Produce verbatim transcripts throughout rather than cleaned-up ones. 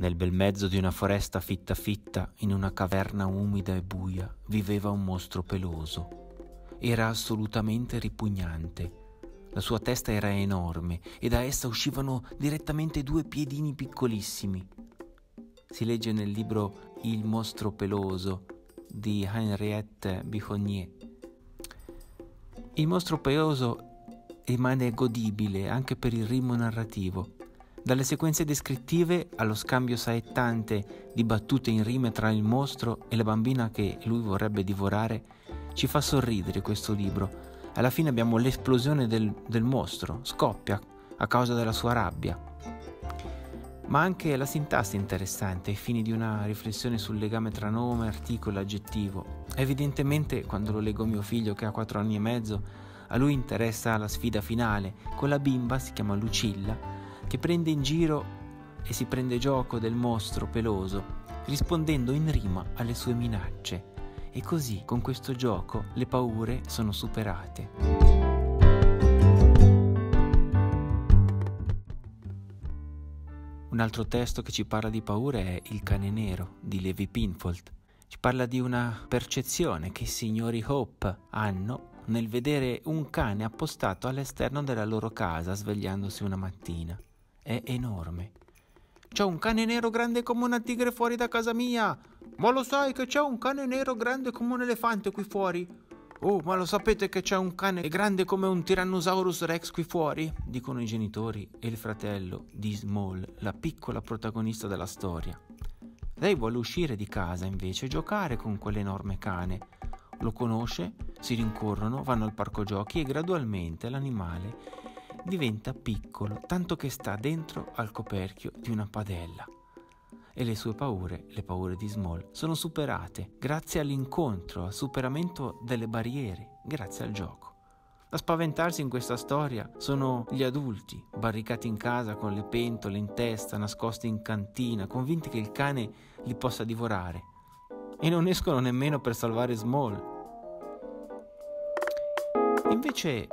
Nel bel mezzo di una foresta fitta fitta, in una caverna umida e buia, viveva un mostro peloso. Era assolutamente ripugnante. La sua testa era enorme e da essa uscivano direttamente due piedini piccolissimi. Si legge nel libro Il mostro peloso di Henriette Bihonier. Il mostro peloso rimane godibile anche per il ritmo narrativo. Dalle sequenze descrittive allo scambio saettante di battute in rime tra il mostro e la bambina che lui vorrebbe divorare, ci fa sorridere questo libro. Alla fine abbiamo l'esplosione del, del mostro, scoppia a causa della sua rabbia. Ma anche la sintassi è interessante ai fini di una riflessione sul legame tra nome, articolo e aggettivo. Evidentemente, quando lo leggo a mio figlio che ha quattro anni e mezzo, a lui interessa la sfida finale con la bimba, si chiama Lucilla, che prende in giro e si prende gioco del mostro peloso, rispondendo in rima alle sue minacce. E così, con questo gioco, le paure sono superate. Un altro testo che ci parla di paure è Il cane nero di Levi Pinfold. Ci parla di una percezione che i signori Hope hanno nel vedere un cane appostato all'esterno della loro casa svegliandosi una mattina. È enorme. C'è un cane nero grande come una tigre fuori da casa mia. Ma lo sai che c'è un cane nero grande come un elefante qui fuori? Oh, ma lo sapete che c'è un cane grande come un Tyrannosaurus Rex qui fuori? Dicono i genitori e il fratello di Small, la piccola protagonista della storia. Lei vuole uscire di casa invece e giocare con quell'enorme cane. Lo conosce, si rincorrono, vanno al parco giochi e gradualmente l'animale diventa piccolo, tanto che sta dentro al coperchio di una padella. E le sue paure, le paure di Small, sono superate grazie all'incontro, al superamento delle barriere, grazie al gioco. A spaventarsi in questa storia sono gli adulti, barricati in casa con le pentole in testa, nascosti in cantina, convinti che il cane li possa divorare. E non escono nemmeno per salvare Small. Invece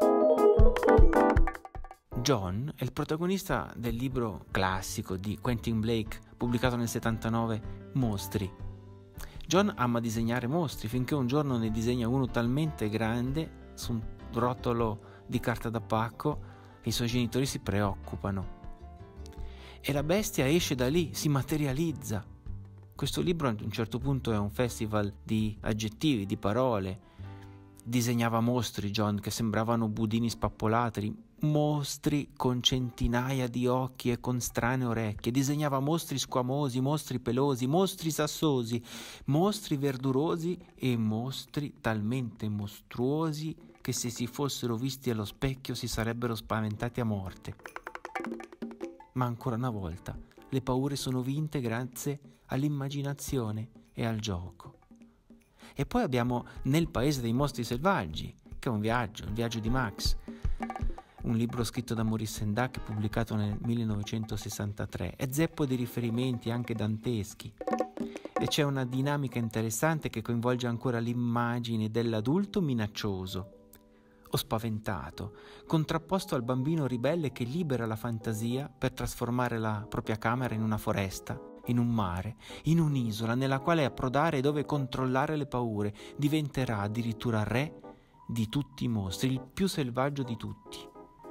John è il protagonista del libro classico di Quentin Blake pubblicato nel settantanove, Mostri. John ama disegnare mostri finché un giorno ne disegna uno talmente grande su un rotolo di carta da pacco che i suoi genitori si preoccupano. E la bestia esce da lì, si materializza. Questo libro a un certo punto è un festival di aggettivi, di parole. Disegnava mostri John che sembravano budini spappolati, mostri con centinaia di occhi e con strane orecchie. Disegnava mostri squamosi, mostri pelosi, mostri sassosi, mostri verdurosi e mostri talmente mostruosi che se si fossero visti allo specchio si sarebbero spaventati a morte. Ma ancora una volta, le paure sono vinte grazie all'immaginazione e al gioco. E poi abbiamo Nel paese dei mostri selvaggi, che è un viaggio, il viaggio di Max, un libro scritto da Maurice Sendak pubblicato nel millenovecentosessantatré. È zeppo di riferimenti anche danteschi e c'è una dinamica interessante che coinvolge ancora l'immagine dell'adulto minaccioso o spaventato, contrapposto al bambino ribelle che libera la fantasia per trasformare la propria camera in una foresta, in un mare, in un'isola nella quale approdare e dove controllare le paure. Diventerà addirittura re di tutti i mostri, il più selvaggio di tutti.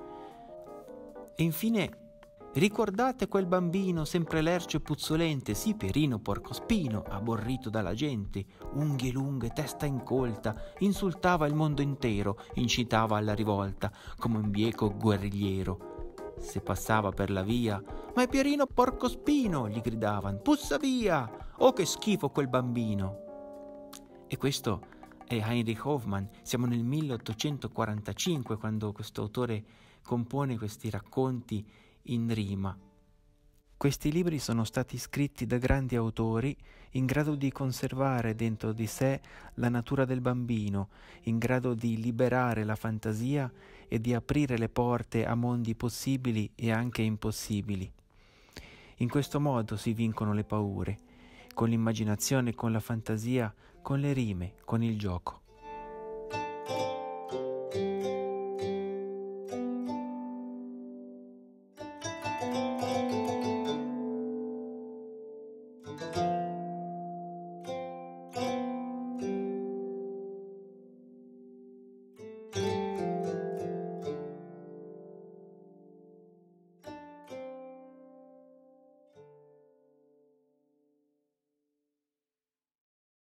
E infine, ricordate quel bambino sempre lercio e puzzolente, sì, Pierino Porcospino, aborrito dalla gente, unghie lunghe, testa incolta, insultava il mondo intero, incitava alla rivolta, come un bieco guerrigliero. Se passava per la via, ma è Pierino Porcospino, gli gridavan, puzza via, oh che schifo quel bambino. E questo è Heinrich Hoffmann, siamo nel milleottocentoquarantacinque quando questo autore compone questi racconti in rima. Questi libri sono stati scritti da grandi autori in grado di conservare dentro di sé la natura del bambino, in grado di liberare la fantasia e di aprire le porte a mondi possibili e anche impossibili. In questo modo si vincono le paure, con l'immaginazione, con la fantasia, con le rime, con il gioco.